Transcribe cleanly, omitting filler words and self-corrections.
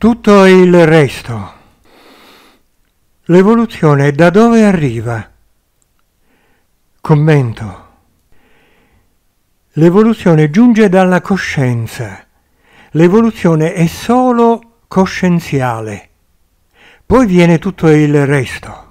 Tutto il resto. L'evoluzione da dove arriva? Commento. L'evoluzione giunge dalla coscienza. L'evoluzione è solo coscienziale. Poi viene tutto il resto.